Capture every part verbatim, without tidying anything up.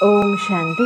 ഓം ശാന്തി.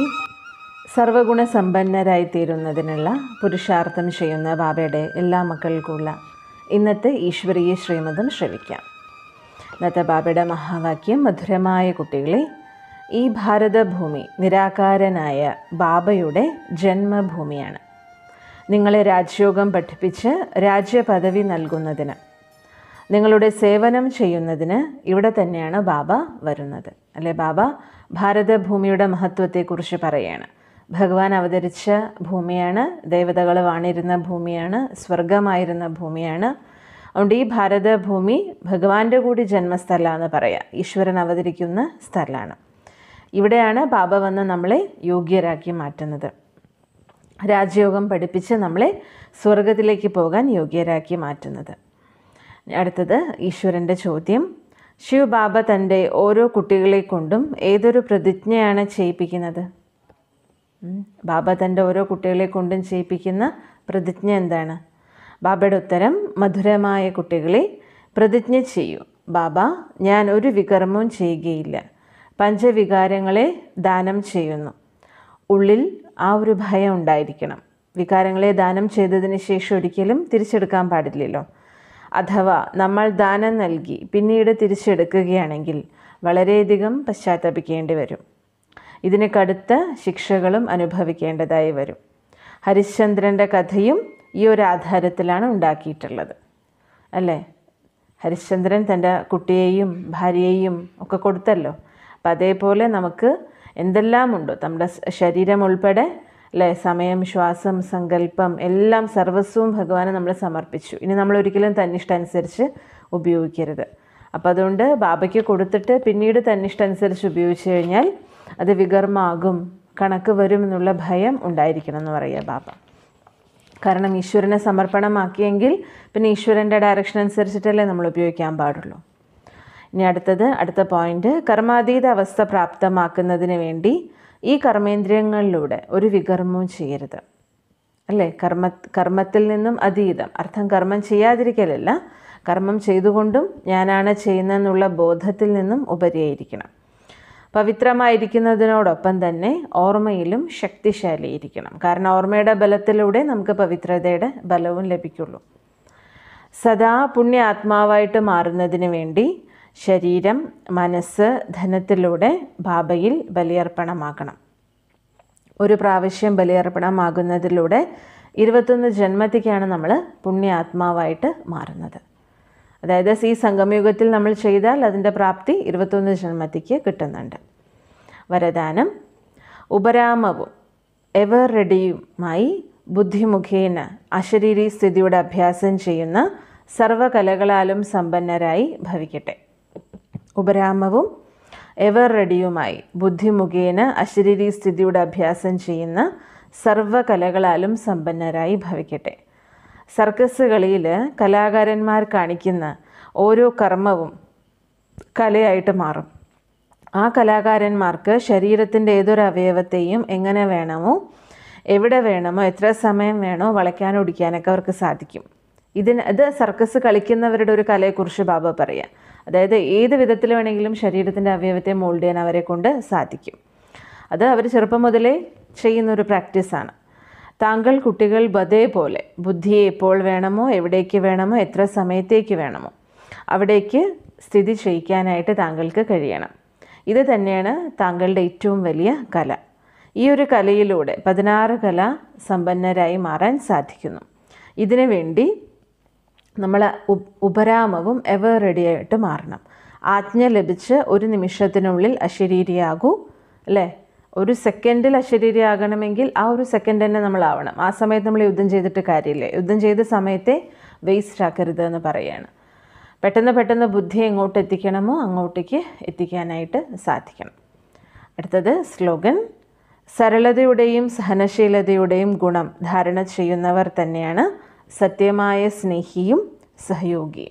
സർവഗുണസമ്പന്നരായിത്തീരുന്നതിനുള്ള പുരുഷാർത്ഥം ചെയ്യുന്ന ബാബയുടെ എല്ലാ മക്കൾക്കുള്ള ഇന്നത്തെ ഈശ്വരീയ ശ്രീമതം ശ്രവിക്കാം. ഇന്നത്തെ ബാബയുടെ മഹാവാക്യം: മധുരമായ കുട്ടികളെ, ഈ ഭാരതഭൂമി നിരാകാരനായ ബാബയുടെ ജന്മഭൂമിയാണ്. നിങ്ങളെ രാജയോഗം പഠിപ്പിച്ച് രാജ്യപദവി നൽകുന്നതിന്, നിങ്ങളുടെ സേവനം ചെയ്യുന്നതിന് ഇവിടെ തന്നെയാണ് ബാബ വരുന്നത്. അല്ലെ, ബാബ ഭാരതഭൂമിയുടെ മഹത്വത്തെക്കുറിച്ച് പറയാണ്. ഭഗവാൻ അവതരിച്ച ഭൂമിയാണ്, ദേവതകൾ വാണിരുന്ന ഭൂമിയാണ്, സ്വർഗമായിരുന്ന ഭൂമിയാണ്. അതുകൊണ്ട് ഈ ഭാരതഭൂമി ഭഗവാന്റെ കൂടി ജന്മസ്ഥലമാണെന്ന് പറയാം. ഈശ്വരൻ അവതരിക്കുന്ന സ്ഥലമാണ്. ഇവിടെയാണ് ബാബ വന്ന് നമ്മളെ യോഗ്യരാക്കി മാറ്റുന്നത്. രാജയോഗം പഠിപ്പിച്ച് നമ്മളെ സ്വർഗത്തിലേക്ക് പോകാൻ യോഗ്യരാക്കി മാറ്റുന്നത്. അടുത്തത് ഈശ്വരൻ്റെ ചോദ്യം: ശിവ് ബാബ തൻ്റെ ഓരോ കുട്ടികളെ കൊണ്ടും ഏതൊരു പ്രതിജ്ഞയാണ് ചെയ്യിപ്പിക്കുന്നത്? ബാബ തൻ്റെ ഓരോ കുട്ടികളെ കൊണ്ടും ചെയ്യിപ്പിക്കുന്ന പ്രതിജ്ഞ എന്താണ്? ബാബയുടെ ഉത്തരം: മധുരമായ കുട്ടികളെ, പ്രതിജ്ഞ ചെയ്യൂ, ബാബ ഞാൻ ഒരു വികർമ്മവും ചെയ്യുകയില്ല, പഞ്ചവികാരങ്ങളെ ദാനം ചെയ്യുന്നു. ഉള്ളിൽ ആ ഒരു ഭയം ഉണ്ടായിരിക്കണം. വികാരങ്ങളെ ദാനം ചെയ്തതിന് ശേഷം ഒരിക്കലും തിരിച്ചെടുക്കാൻ പാടില്ലല്ലോ. അഥവാ നമ്മൾ ദാനം നൽകി പിന്നീട് തിരിച്ചെടുക്കുകയാണെങ്കിൽ വളരെയധികം പശ്ചാത്തപിക്കേണ്ടി വരും. ഇതിന് കടുത്ത ശിക്ഷകളും അനുഭവിക്കേണ്ടതായി വരും. ഹരിശ്ചന്ദ്രൻ്റെ കഥയും ഈ ഒരു ആധാരത്തിലാണ് ഉണ്ടാക്കിയിട്ടുള്ളത്, അല്ലേ? ഹരിശ്ചന്ദ്രൻ തൻ്റെ കുട്ടിയെയും ഭാര്യയെയും ഒക്കെ കൊടുത്തല്ലോ. അപ്പം അതേപോലെ നമുക്ക് എന്തെല്ലാം ഉണ്ടോ, നമ്മുടെ ശരീരം ഉൾപ്പെടെ, അല്ലേ, സമയം, ശ്വാസം, സങ്കല്പം എല്ലാം സർവസ്വവും ഭഗവാന് നമ്മൾ സമർപ്പിച്ചു. ഇനി നമ്മൾ ഒരിക്കലും തന്നിഷ്ടനുസരിച്ച് ഉപയോഗിക്കരുത്. അപ്പം അതുകൊണ്ട് ബാബയ്ക്ക് കൊടുത്തിട്ട് പിന്നീട് തന്നിഷ്ടനുസരിച്ച് ഉപയോഗിച്ചു കഴിഞ്ഞാൽ അത് വികർമാകും, കണക്ക് വരും എന്നുള്ള ഭയം ഉണ്ടായിരിക്കണം എന്ന് പറയുക ബാബ. കാരണം ഈശ്വരനെ സമർപ്പണമാക്കിയെങ്കിൽ പിന്നെ ഈശ്വരൻ്റെ ഡയറക്ഷൻ അനുസരിച്ചിട്ടല്ലേ നമ്മൾ ഉപയോഗിക്കാൻ പാടുള്ളൂ. ഇനി അടുത്തത് അടുത്ത പോയിന്റ്: കർമാതീത അവസ്ഥ പ്രാപ്തമാക്കുന്നതിന് വേണ്ടി ഈ കർമ്മേന്ദ്രിയങ്ങളിലൂടെ ഒരു വികർമ്മവും ചെയ്യരുത്. അല്ലേ, കർമ്മ കർമ്മത്തിൽ നിന്നും അതീതം. അർത്ഥം കർമ്മം ചെയ്യാതിരിക്കലല്ല, കർമ്മം ചെയ്തുകൊണ്ടും ഞാനാണ് ചെയ്യുന്നതെന്നുള്ള ബോധത്തിൽ നിന്നും ഉപരിയായിരിക്കണം. പവിത്രമായിരിക്കുന്നതിനോടൊപ്പം തന്നെ ഓർമ്മയിലും ശക്തിശാലിയിരിക്കണം. കാരണം ഓർമ്മയുടെ ബലത്തിലൂടെ നമുക്ക് പവിത്രതയുടെ ബലവും ലഭിക്കുള്ളൂ. സദാ പുണ്യ ആത്മാവായിട്ട് മാറുന്നതിന് വേണ്ടി ശരീരം, മനസ്സ്, ധനത്തിലൂടെ ബാബയിൽ ബലിയർപ്പണമാക്കണം. ഒരു പ്രാവശ്യം ബലിയർപ്പണമാകുന്നതിലൂടെ ഇരുപത്തൊന്ന് ജന്മത്തിക്കാണ് നമ്മൾ പുണ്യ ആത്മാവായിട്ട് മാറുന്നത്. അതായത് ഈ സംഗമയുഗത്തിൽ നമ്മൾ ചെയ്താൽ അതിൻ്റെ പ്രാപ്തി ഇരുപത്തൊന്ന് ജന്മത്തിക്ക് കിട്ടുന്നുണ്ട്. വരദാനം: ഉപരാമവും എവർ റെഡിയുമായി ബുദ്ധിമുഖേന അശരീരി സ്ഥിതിയുടെ അഭ്യാസം ചെയ്യുന്ന സർവകലകളാലും സമ്പന്നരായി ഭവിക്കട്ടെ. ഉപരാമവും എവർ റെഡിയുമായി ബുദ്ധിമുഖേന അശരീരി സ്ഥിതിയുടെ അഭ്യാസം ചെയ്യുന്ന സർവകലകളാലും സമ്പന്നരായി ഭവിക്കട്ടെ. സർക്കസ് കളിയിൽ കലാകാരന്മാർ കാണിക്കുന്ന ഓരോ കർമ്മവും കലയായിട്ട് മാറും. ആ കലാകാരന്മാർക്ക് ശരീരത്തിൻ്റെ ഏതൊരു അവയവത്തെയും എങ്ങനെ വേണമോ, എവിടെ വേണമോ, എത്ര സമയം വേണോ വളയ്ക്കാനോ ഒടിക്കാനൊക്കെ അവർക്ക് സാധിക്കും. ഇതിന് ഇത് സർക്കസ് കളിക്കുന്നവരുടെ ഒരു കലയെക്കുറിച്ച് ബാബ പറയാം. അതായത് ഏത് വിധത്തിൽ വേണമെങ്കിലും ശരീരത്തിൻ്റെ അവയവത്തെ മോൾഡ് ചെയ്യാൻ അവരെ കൊണ്ട് സാധിക്കും. അത് അവർ ചെറുപ്പം മുതലേ ചെയ്യുന്നൊരു പ്രാക്ടീസാണ്. താങ്കൾ കുട്ടികൾ അതേപോലെ ബുദ്ധിയെ എപ്പോൾ വേണമോ, എവിടേക്ക് വേണമോ, എത്ര സമയത്തേക്ക് വേണമോ അവിടേക്ക് സ്ഥിതി ചെയ്യിക്കാനായിട്ട് താങ്കൾക്ക് കഴിയണം. ഇത് തന്നെയാണ് താങ്കളുടെ ഏറ്റവും വലിയ കല. ഈ ഒരു കലയിലൂടെ പതിനാറ് കല സമ്പന്നരായി മാറാൻ സാധിക്കുന്നു. ഇതിനു വേണ്ടി നമ്മൾ ഉപരാമവും എവർ റെഡിയായിട്ട് മാറണം. ആജ്ഞ ലഭിച്ച് ഒരു നിമിഷത്തിനുള്ളിൽ അശരീരിയാകൂ, അല്ലേ? ഒരു സെക്കൻഡിൽ അശരീരിയാകണമെങ്കിൽ ആ ഒരു സെക്കൻഡ് തന്നെ നമ്മളാവണം. ആ സമയത്ത് നമ്മൾ യുദ്ധം ചെയ്തിട്ട് കാര്യമില്ല. യുദ്ധം ചെയ്ത സമയത്തെ വേസ്റ്റ് ആക്കരുത് എന്ന് പറയാണ്. പെട്ടെന്ന് പെട്ടെന്ന് ബുദ്ധി എങ്ങോട്ട് എത്തിക്കണമോ അങ്ങോട്ടേക്ക് എത്തിക്കാനായിട്ട് സാധിക്കണം. അടുത്തത് സ്ലോഗൻ: സരളതയുടെയും സഹനശീലതയുടെയും ഗുണം ധാരണ ചെയ്യുന്നവർ തന്നെയാണ് സത്യമായ സ്നേഹിയും സഹയോഗിയും.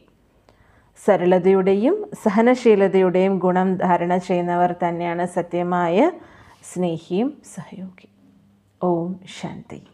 സരളതയുടെയും സഹനശീലതയുടെയും ഗുണം ധാരണ ചെയ്യുന്നവർ തന്നെയാണ് സത്യമായ സ്നേഹിയും സഹയോഗിയും. ഓം ശാന്തി.